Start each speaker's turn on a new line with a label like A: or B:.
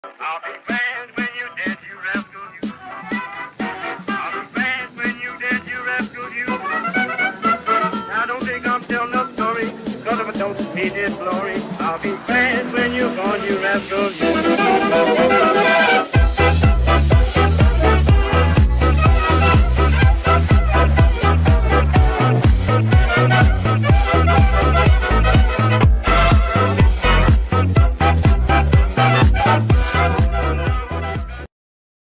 A: I'll be glad when you dead, you rascal, you. I'll be glad when you dead, you rascal, you. I don't think I'm telling no story, cause if I don't see this glory, I'll be glad when you're gone, you rascal, you.